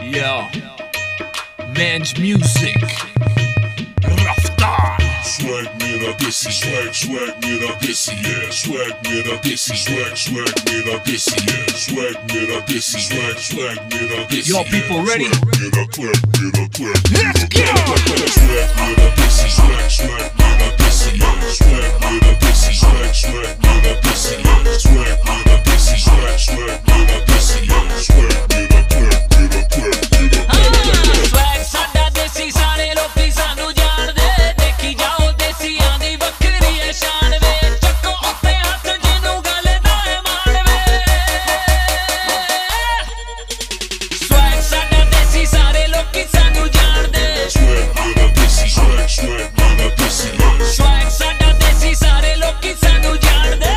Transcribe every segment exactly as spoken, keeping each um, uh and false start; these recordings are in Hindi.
Yo, Mange Music, Raftar. Swag मेरा देसी, swag swag मेरा देसी है, swag मेरा देसी, swag swag मेरा देसी है, swag मेरा देसी, swag swag मेरा देसी. Yo, people ready? मेरा clap, मेरा clap. Let's go. Swag मेरा देसी, swag swag मेरा देसी है, swag मेरा देसी, swag swag मेरा देसी है, swag मेरा देसी, swag swag मेरा देसी है, swag मेरा clap, मेरा clap, मेरा clap. Swag साडा देसी सारे लोकी सानू जान दे देखी जाओ देसियां दी वक्री है शान वे चक्को उत्ते हाथ जिनू गल ना मान वे Swag साडा देसी सारे लोकी सानू जान दे Swag मेरा देसी, swag swag मेरा देसी है. Swag साडा देसी सारे लोकी सानू जान दे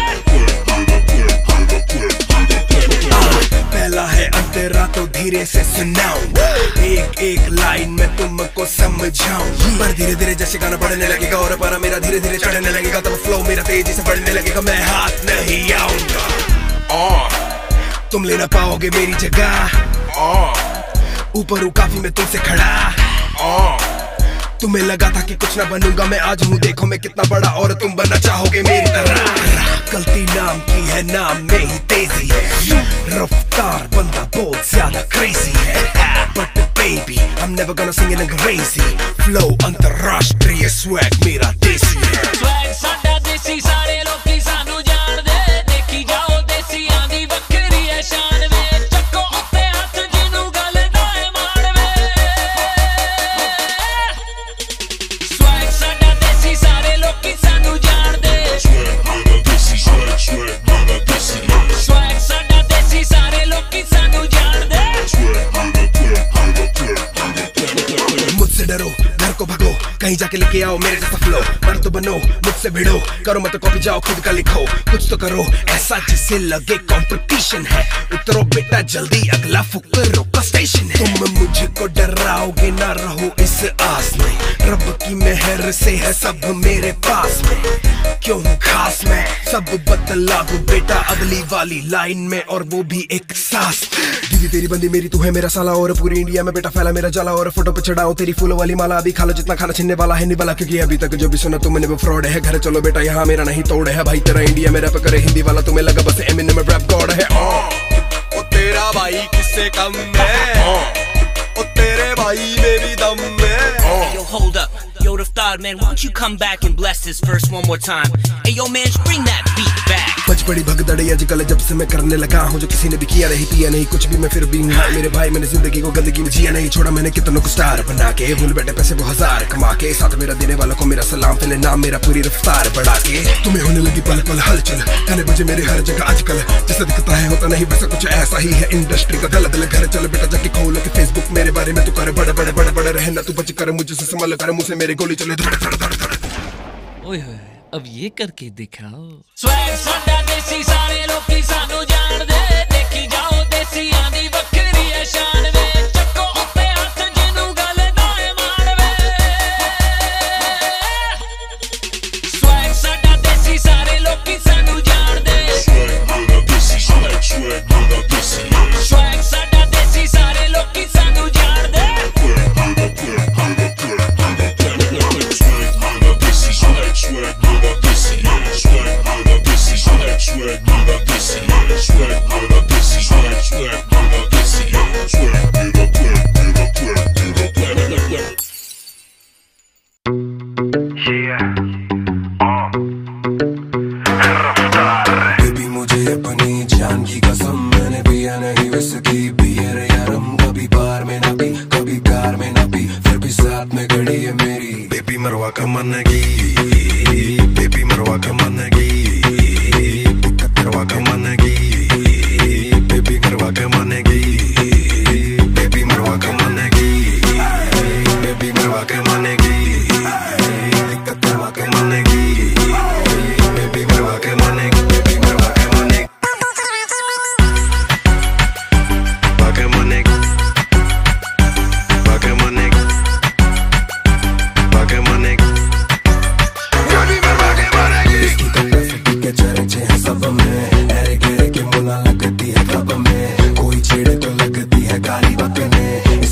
पहला है अंतरा तो धीरे से सुनाऊं, एक एक लाइन में तुमको समझाऊं, पर धीरे धीरे जैसे गाना बढ़ने लगेगा और पारा मेरा धीरे धीरे चढ़ने लगेगा तब फ्लो मेरा तेजी से बढ़ने लगेगा, मैं हाथ नहीं आऊंगा. तुम ले ना पाओगे मेरी जगह, ऊपर हूँ काफी मैं तुमसे खड़ा. तुम्हें लगा था कि कुछ ना बनूंगा, मैं आज हूँ देखो मैं कितना बड़ा और तुम बनना चाहोगे मेरी तरह. गलती नाम की है, नाम में ही तेजी है, रफ्तार बंदा बहुत ज्यादा क्रेजी है. But baby, I'm never gonna sing it अंग्रेजी, flow अंतरराष्ट्रीय, swag मेरा देसी है. Swag साडा देसी सारे लोकी सानू जान दे देखी जाओ देसियां दी वक्री है शान वे चक्को उत्ते हाथ जिनू गल ना मान वे Swag साडा देसी सारे लोकी सानू जान दे Swag मेरा देसी, swag swag मेरा देसी है. Swag साडा देसी सारे लोकी सानू जान दे Swag मेरा clap, मेरा clap, मेरा clap. मुझसे डरो घर को भगो, कहीं जाके लेके आओ मेरे जैसा फ्लो, मर्द तो बनो मुझसे भिड़ो, करो मत कॉपी जाओ खुद का लिखो, कुछ तो करो ऐसा जिससे लगे कंपटीशन है. उतरो बेटा जल्दी अगला फुकरों का स्टेशन है. तुम मुझको डराओगे ना, रहो इस आस में, रब की मेहर से है सब मेरे पास में, क्यों खास मैं सब बदला दूं बेटा अगली वाली लाइन में और वो भी एक सांस. दीदी तेरी बंदी मेरी तू है मेरा साला और पूरी इंडिया में बेटा फैला मेरा जाला, और फोटो पे चढ़ाओ तेरी फूलों वाली माला, अभी खा लो जितना खाना छिनने वाला है निवाला, क्योंकि अभी तक जो भी सुना तुमने वो फ्रॉड है. घर चलो बेटा यहाँ मेरा नहीं तोड़ है, भाई तेरा इंडिया में रैप करे हिंदी वाला, तुम्हें लगा बस एमिनेम में रैप गॉड है. ओ तेरा भाई किससे कम है, ओ तेरे भाई में भी दम है. Yo, hold up. Yo, Raftar, man, why don't you come back and bless this verse one more time? Hey, yo, man, bring that beat back. बच बड़ी भगदड़ आजकल जब से मैं करने लगा हूँ, जो किसी ने भी किया नहीं पिया नहीं कुछ भी, मैं फिर भी हूँ मेरे भाई, मैंने जिंदगी को गंदगी में जिया नहीं, छोड़ा मैंने कितनों को स्टार बना के, भूल बैठे पैसे वो हजार कमा के, साथ मेरा देने वालों को मेरा सलाम, पहले नाम मेरा पूरी रफ्तार बढ़ा के. तुम्हें होने लगी पल पल हलचल, गाने बजे मेरे हर जगह आजकल, जैसा दिखता है होता नहीं वैसा कुछ ऐसा ही है इंडस्ट्री का गलत. घर चल बेटा जाके खोल के फेसबुक मेरे बारे में तू करे बड़े बड़े बड़े बड़े रहना, तू बच कर मुझे से संभाल कर, मुझसे मेरे गोली चले धड़ धड़ धड़ धड़. ओए होए, अब ये करके दिखाओ. Swag साडा देसी सारे लोकी सानू जान दे देखी जाओ देसियां दी वक्री है शान वे चक्को उत्ते हाथ जिनू गल ना मान वे Swag साडा देसी सारे लोकी सानू जान दे Swag मेरा देसी, swag swag मेरा देसी है. Swag साडा देसी सारे लोकी सानू जान दे Clap, मेरा clap, मेरा clap, मेरा clap, clap. Swag मेरा देसी, swag swag मेरा देसी है. Swag मेरा देसी, swag swag मेरा देसी है. Swag मेरा देसी, swag swag मेरा देसी है. Swag मेरा clap, मेरा clap, मेरा clap, clap, clap. बेबी मुझे अपनी जान की कसम, मैंने पिया नहीं विस्की बियर या रम, कभी बार में ना पी कभी कार में ना पी, फिर भी साथ में खड़ी है मेरी बेबी मरवा का मन की, बेबी मरवा का मन की, करवा का मन की, बेबी करवा का मन की, बेबी मरवा का मन की, बेबी मरवा का मन की, करवा का मन की, बेबी मरवा का मन की, बेबी मरवा का मन की, बाका मन की, बाका मन की, बाका मन की, बेबी मरवा का मन की. इसकी कपड़े फिटी के चर्चे हैं सब में, ऐरे गेरे के मुला लगती है कब में, कोई छेड़े तो लगती है गाली बकने,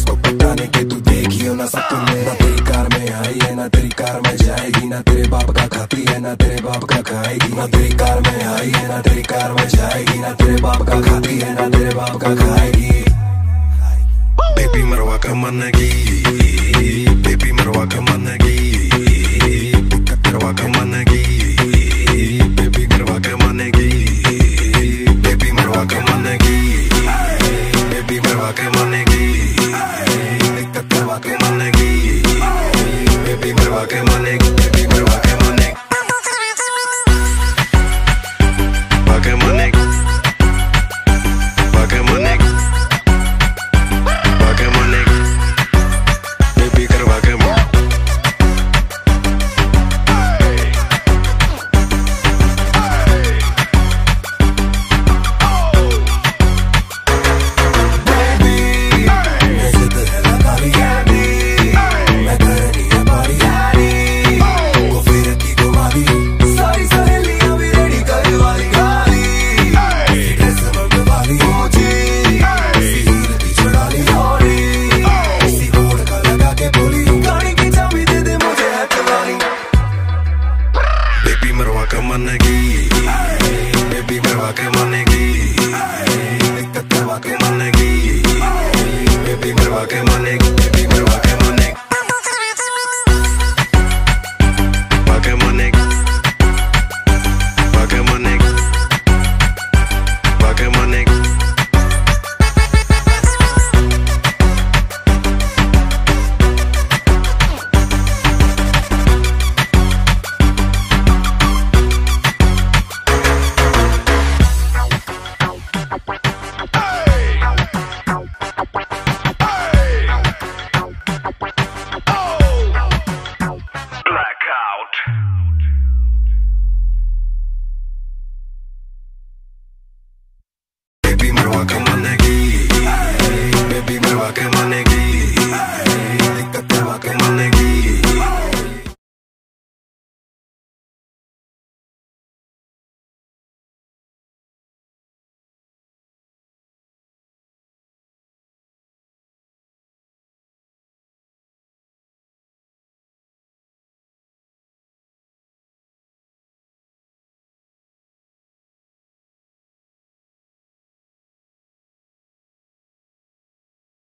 माने के तू देखियो ना सपने। ना तेरी कार में आई है ना तेरी कार में जाएगी, ना तेरे बाप का खाती है ना तेरे बाप का खाएगी। ना तेरी कार में आई है ना तेरी कार में जाएगी, ना तेरे बाप का खाती है ना तेरे बाप का खाएगी। बेबी मरवा का मनगी, बेबी मरवा का मनगी, करवा का मनगी, बेबी मरवा का मनगी, बेबी मरवा का मनगी, बेबी मरवा का मनगी, करवा के मनगी, बेबी मरवा के मनगी, बेबी मरवा के मनगी, वाके मनगी, वाके मनगी, वाके मनगी, बेबी करवा के मनगी। बेबी मरवा के मनगी, बेबी मरवा के मनगी, करवा के मनगी, बेबी मरवा के मनगी।